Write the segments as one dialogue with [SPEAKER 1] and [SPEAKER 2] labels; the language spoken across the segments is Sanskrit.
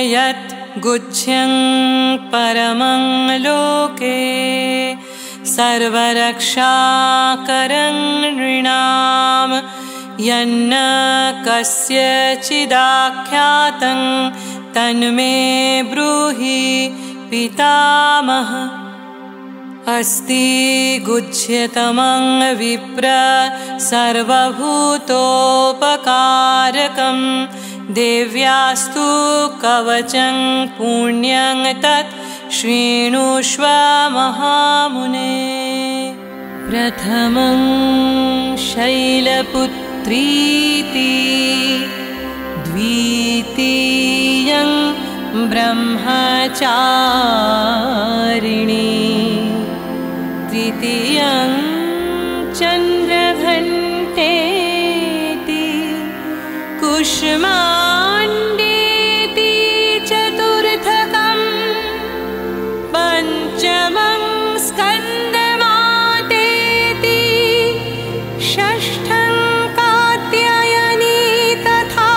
[SPEAKER 1] यत् गुह्यं परमं लोके सर्वरक्षाकरं नृणां यन्न कस्यचिदाख्यातं तन्मे ब्रूहि पितामह। अस्ति गुह्यतमं विप्र सर्वभूतोपकारकं देव्यास्तु कवचं पुण्यं तत् शृणुष्व महामुने। प्रथमं शैलपुत्रीति द्वितीयं ब्रह्मचारिणी तृतीयं चन्द्रघण्टेति कुष्माण्डेति चतुर्थकं पञ्चमं स्कन्दमातेति षष्ठं कात्यायनी तथा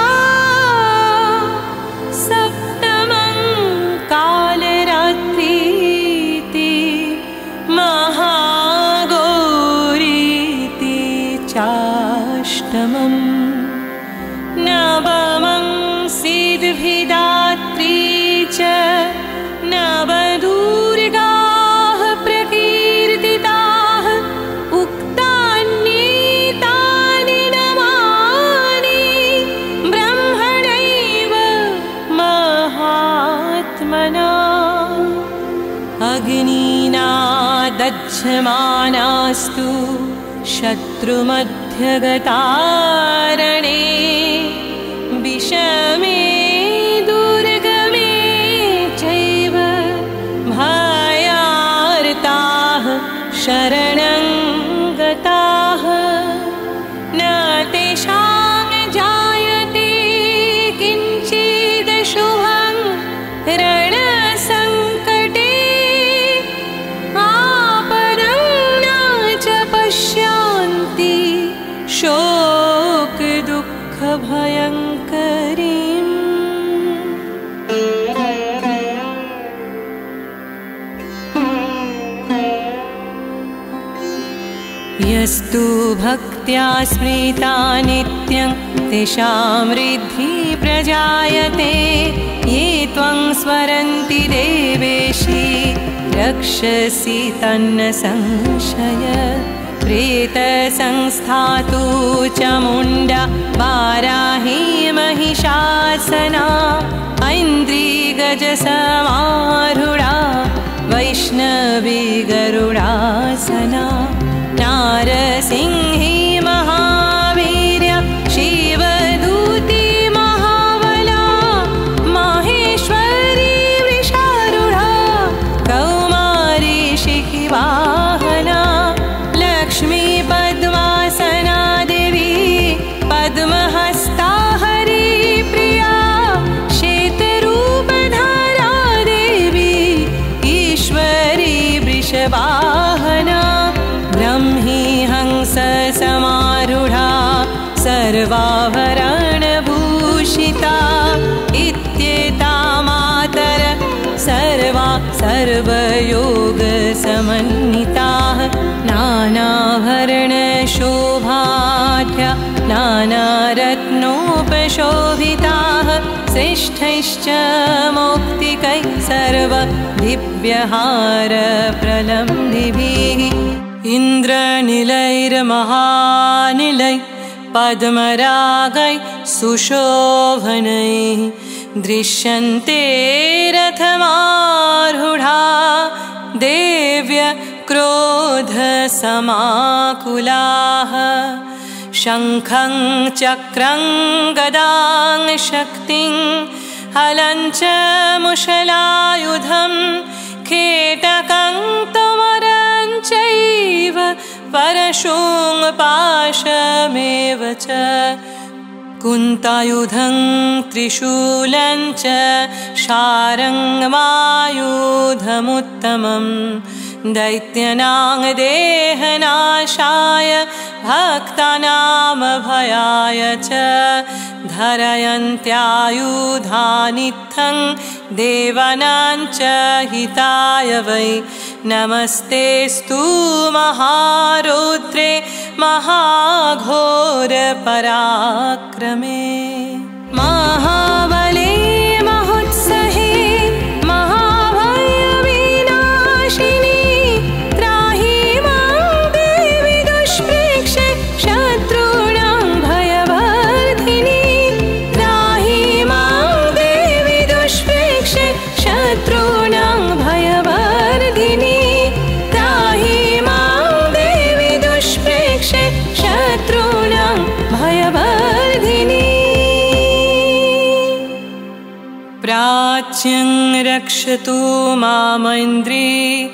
[SPEAKER 1] सप्तमं कालरात्रीति महागौरीति चाष्टमं नवमं सिद्धिदात्री च नवदुर्गाः प्रकीर्तिताः उक्तान्येतानि नामानि ब्रह्मणैव महात्मना। अग्निना दह्यमानास्तु शत्रुमध्यगतारणे विषमे दुर्गमे चैव भयार्ताः शरणं गताः न तेषां जायते किञ्चिदशुभं रणसङ्कटे आपदं न च पश्यन्ति शोकदुःखभयङ्करीम्। यस्तु भक्त्या स्मृता नित्यं तेषां वृद्धिः प्रजायते ये त्वं स्मरन्ति देवेशि रक्षसि तन्न संशय। प्रेतसंस्थातु चामुण्डा वाराही महिषासना ऐन्द्रिगजसमारूढा वैष्णवी गरुडासना नारसिंही महावीर्या शिवदूती महाबला माहेश्वरी वृषारूढा कौमारी शिखिवाहना लक्ष्मी पद्मासना देवी पद्महस्ता हरिप्रिया श्वेतरूपधारा देवी ईश्वरी वृषवाहना ब्रह्मी हंस समारूढा सर्वाभरणभूषिता इत्येता मातर सर्वा सर्वयोगसमन्विताः नानाभरणशोभाढ्या नानारत्नोपशोभिताः श्रेष्ठैश्च मौक्तिकैः सर्वदिव्यहारप्रलम्बिभिः इन्द्रनिलैर्महानिलैः पद्मरागैः सुशोभनैः दृश्यन्ते रथमारूढा देव्य क्रोधसमाकुलाः शङ्खं चक्रं गदां शक्तिं हलं च मुशलायुधं खेटकं तमरं चैव परशुं पाशमेव च कुन्तायुधं त्रिशूलं च शारङ्गमायुधमुत्तमं दैत्यनां देहनाशाय भक्तानां भयाय च धरयन्त्यायुधानित्थं देवानां च हिताय वै। नमस्तेस्तु महारौद्रे महाघोरपराक्रमे। महाबले महोत्सहे महाभयविनाशिनी त्राहि मां देवि दुष्प्रेक्षे शत्रूणां भयवर्धिनी। त्राहि मां देवि दुष्प्रेक्षे शत्रूणां भयवर्धिनी। त्राहि मां देवि दुष्प्रेक्षे शत्रूणां भयवर्धिनी। प्राच्यं रक्षतु मामिन्द्री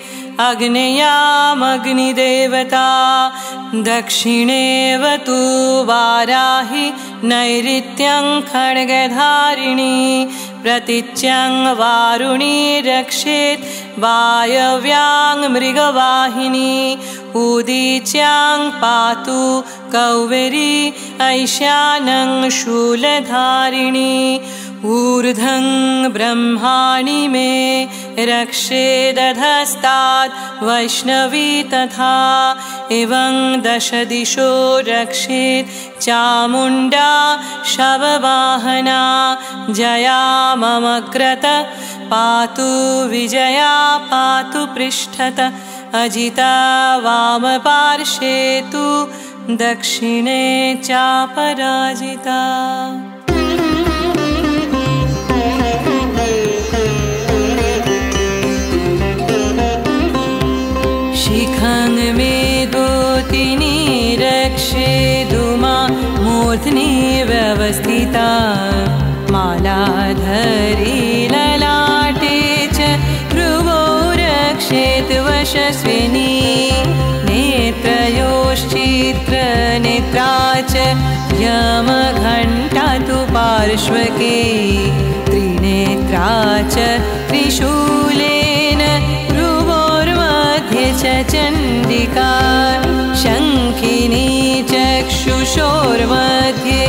[SPEAKER 1] अग्नेयामग्निदेवता। दक्षिणेवतु वाराहि नैऋत्यं खड्गधारिणी। प्रतीच्यां वारुणी रक्षेत् वायव्यां मृगवाहिनी। उदीच्यां पातु कौवेरी ऐशानं शूलधारिणी। ऊर्ध्वं ब्रह्माणि मे रक्षेदधस्तात् वैष्णवी तथा। एवं दश दिशो रक्षेत् चामुण्डा शववाहना। जया ममग्रत पातु विजया पातु पृष्ठत। अजिता वामपार्श्वे तु दक्षिणे चापराजिता। शिखं मे दोतिनी रक्षेदुमा मूर्ध्नि व्यवस्थिता। मालाधरी ललाटे च भ्रुवो रक्षेत् वशस्विनी। नेत्रयोश्चित्रनेत्रा च यमघण्टा तु पार्श्वके। त्रिनेत्रा च त्रिशूलेन भ्रुवोर्मध्ये च चण्डिका। शङ्खिनी चक्षुषोर्मध्ये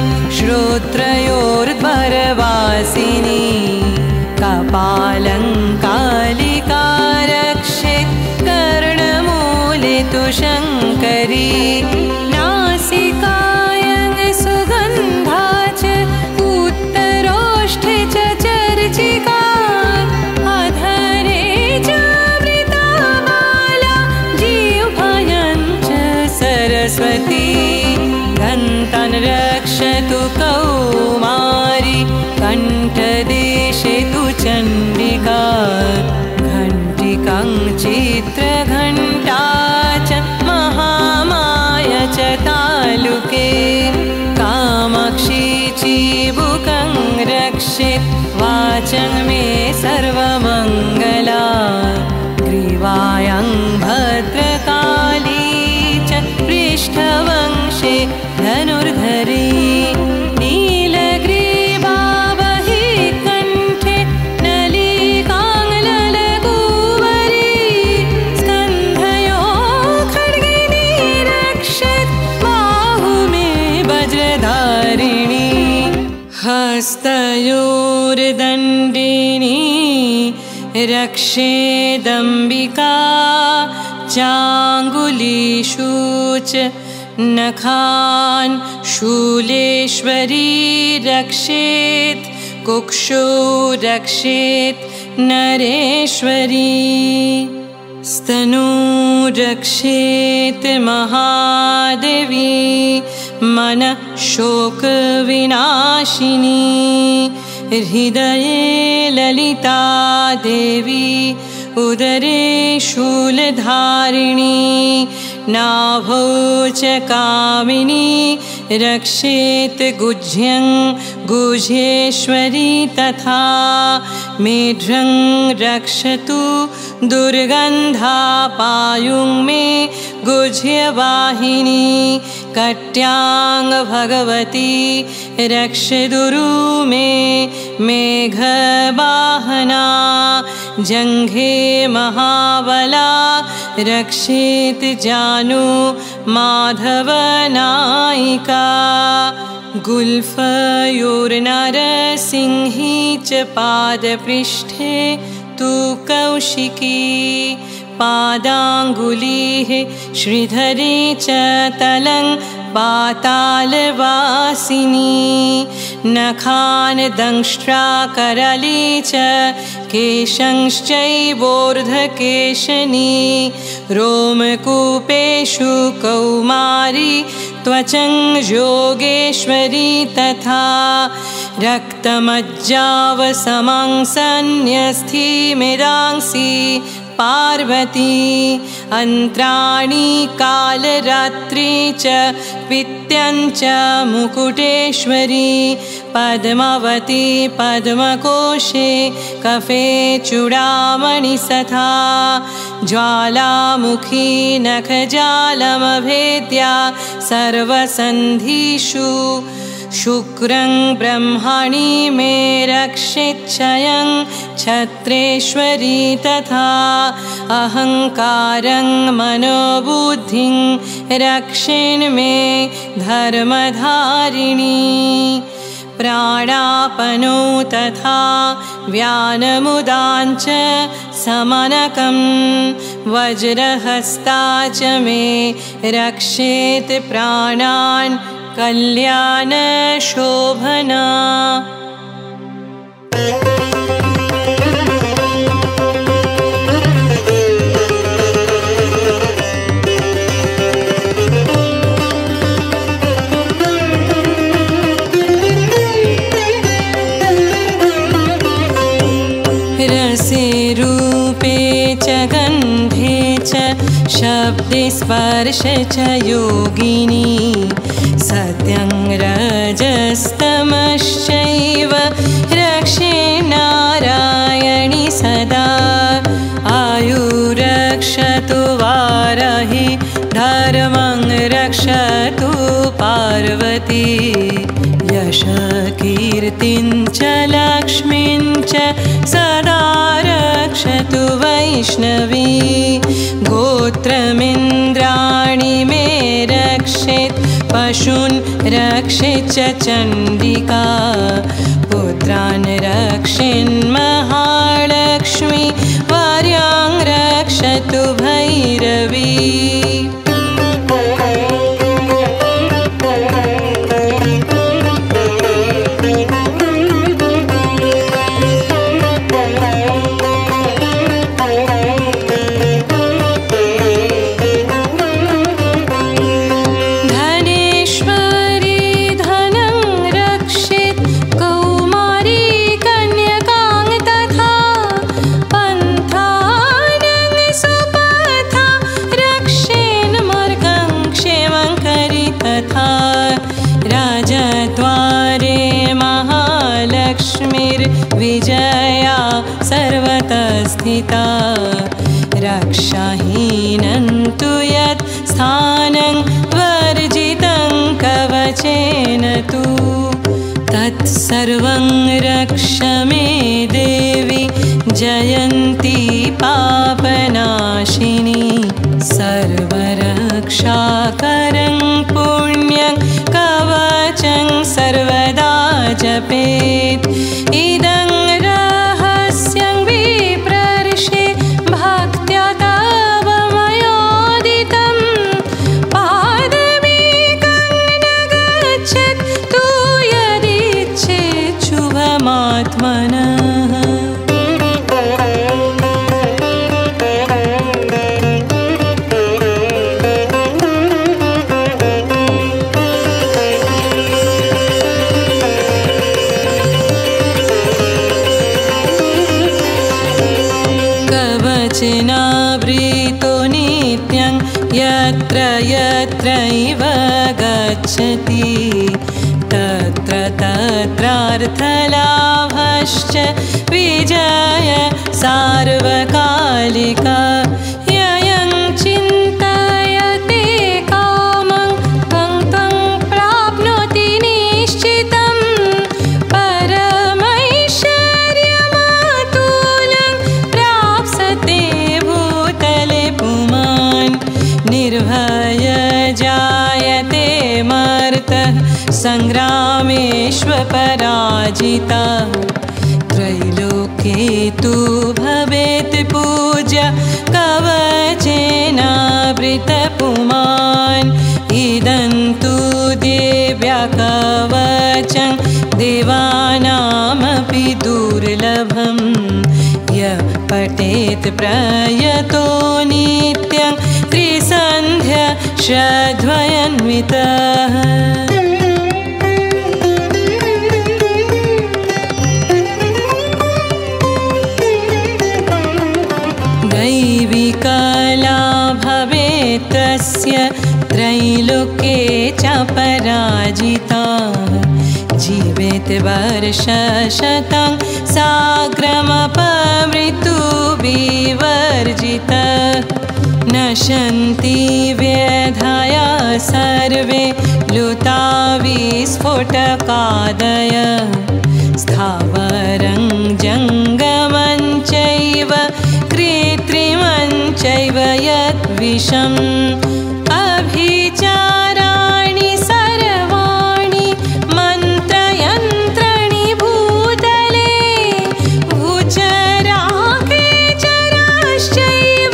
[SPEAKER 1] श्रोत्रयोर्ध्वरवासिनी। कपालङ्कालिका रक्षेत् कर्णमूले तु शङ्करी। नासिकायां सुगन्धा च उत्तरोष्ठे च चर्चिका। अधरे च वृतामाला जीवभयं च सरस्वती। दन्तान् रक्षतु कौमारी कण्ठदेशे तु चण्डिका। घण्टिकां चित्रघण्टा च महामाया च तालुके। कामाक्षी चिबुकं रक्षेत् वाचं मे सर्वमङ्गला। ग्रीवायां भद्रकाली च पृष्ठवंशे धनुर्धरी। नीलग्रीवा वहि कण्ठे नलिकां ललकुवरी। स्कन्धयो खड्गिनी रक्षेत् बाहु मे वज्रधारिणी। हस्तयोर्दण्डिनी रक्षेदम्बिका। चाङ्गुलीषु च नखान् शूलेश्वरी रक्षेत्। कुक्षौ रक्षेत् नरेश्वरी। स्तनू रक्षेत् महादेवी। मनः शोकविनाशिनी। हृदये ललिता देवी। उदरे शूलधारिणी। नाभौ च कामिनी रक्षेत् गुह्यं गुह्येश्वरी तथा। मेढ्रं रक्षतु दुर्गन्धापायुं मे गुह्यवाहिनी। कट्यां भगवती रक्षदुरु मे मेघवाहना। जङ्घे महाबला रक्षेत् जानु माधवनायिका। गुल्फयोर्नरसिंही च पादपृष्ठे तु कौशिकी पादाङ्गुलीः श्रीधरे च तलं पातालवासिनी नखान् दंष्ट्राकरले च केशंश्चैवोर्ध्वकेशनी रोमकूपेषु कौमारी त्वचं योगेश्वरी तथा रक्तमज्जावसमांसन्यस्थिमिरांसि पार्वती अन्त्राणि कालरात्रि च पित्यं च मुकुटेश्वरी पद्मावती पद्मकोशे कफे चूडामणि सथा ज्वालामुखी नखजालमभेद्या सर्वसन्धिषु शुक्रं ब्रह्मणि मे रक्षेच्छयं छत्रेश्वरी तथा अहङ्कारं मनोबुद्धिं रक्षेन् मे धर्मधारिणी प्राणापनो तथा व्यानमुदाञ्च समनकं वज्रहस्ता च मे रक्षेत् प्राणान् कल्याणशोभना रसे रूपे च गन्धे च शब्दे स्पर्शे च योगिनी सत्यं रजस्तमश्चैव रक्षे नारायणि सदा आयुरक्षतु वाराहि धर्मं रक्षतु पार्वती यशकीर्तिं च लक्ष्मीं च सदा रक्षतु वैष्णवी गोत्रमिन्द्राणि मे रक्षेत् पशून् रक्षेत् च चण्डिका पुत्रान् रक्षेन्महालक्ष्मी वार्यां रक्षतु भैरवी विजया सर्वतः स्थिता रक्षाहीनं तु यत् स्थानं वर्जितं कवचेन तु तत्सर्वं रक्ष मे देवी जयन्ती पापनाशिनी सर्वरक्षाकरं पुण्यं कवचं सर्वदा जपेत् इदं रहस्यं विप्रर्षे भक्त्या तव मयोदितं पादमेकं न गच्छेत् तु यदिच्छेत् शुभमात्मनः कवचेनावृतो नित्यं यत्र यत्रैव गच्छति तत्र तत्रार्थलाभश्च विजय सार्वकालिका ययं चिन्तयते कामं तं प्राप्नोति निश्चितं परमैश्वर्यमतुलं प्राप्स्यते भूतले पुमान् निर्भय जायते मर्तः सङ्ग्रामेष्वपराजिता त्रैलोक्ये तु भवेत् पूज्य कवचेनावृतपुमान् इदं तु देव्या कवचं देवानामपि दुर्लभम् य पठेत् प्रयतो नित्यं त्रिसन्ध्या श्रद्धयान्वितः दैविकला भवेत् तस्य त्रैलोक्ये च पराजिता जीवेत् वर्षशतं साग्रमपमृत्युविवर्जितः नशन्ति व्यधाया सर्वे लुता विस्फोटकादय स्थावरं जङ्गमं चैव कृत्रिमं चैव यद्विषम् अभिचाराणि सर्वाणि मन्त्रयन्त्राणि भूतले भूचराकेचराश्चैव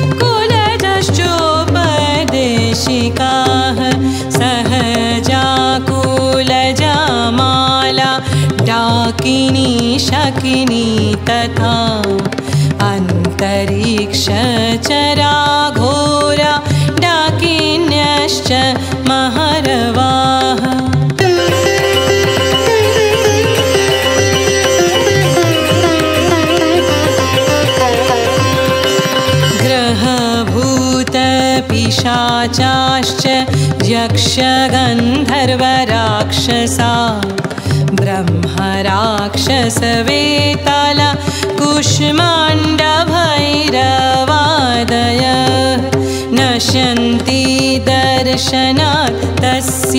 [SPEAKER 1] कुलजश्चोपदेशिकाः सहजा कुलजमाला डाकिनी शकिनी तथा अन्तरिक्षचरा घोरा डाकिन्यश्च महरवाः ग्रहभूतपिशाचाश्च यक्षगन्धर्वराक्षसा ब्रह्मराक्षसवेताला कुष्माण्डभैरवादय नशन्ति दर्शनात् तस्य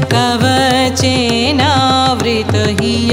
[SPEAKER 1] कवचेनावृतहिय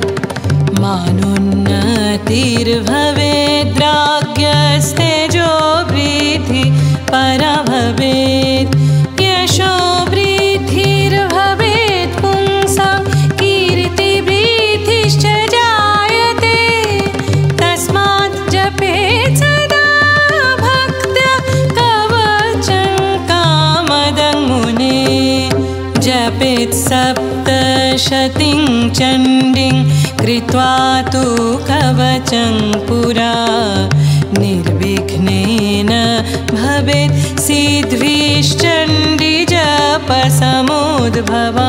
[SPEAKER 1] मानोन्नतिर्भवेद्राज्ञस्तेजो वृद्धि परा भवेत् यशो वृद्धिर्भवेत् पुंसां कीर्तिवृद्धिश्च जायते तस्मात् जपेत् सदा भक्त्या कवचं कामदं मुनेः जपेत् सप्तशतीं चण्डीं कृत्वा तु कवचं पुरा निर्विघ्नेन भवेत् सिद्धिश्चण्डी जपसमुद्भवा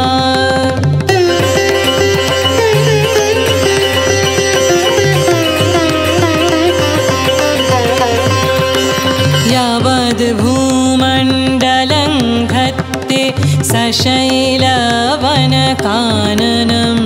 [SPEAKER 1] यावद्भूमण्डलं धत्ते सशैलवनकाननं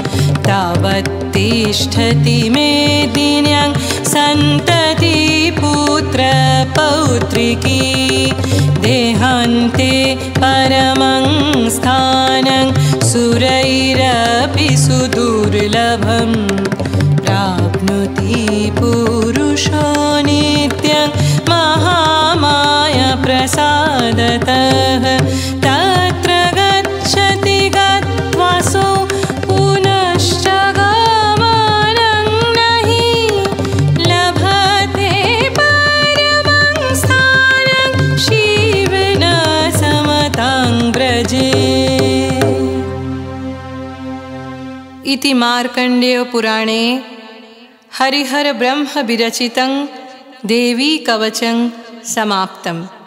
[SPEAKER 1] तावत्तिष्ठति मेदिन्यां सन्तति पुत्रपौत्रिकी देहान्ते परमं स्थानं सुरैरपि सुदुर्लभं प्राप्नोति पुरुषो नित्यं महामाया प्रसादतः तत्र गच्छति गत्वासो पुनश्च गमनं नहि लभते परमं स्थानं शिवेन समतां व्रजे। इति मार्कण्डेय पुराणे हरिहर ब्रह्म विरचितं देवी कवचं समाप्तम्।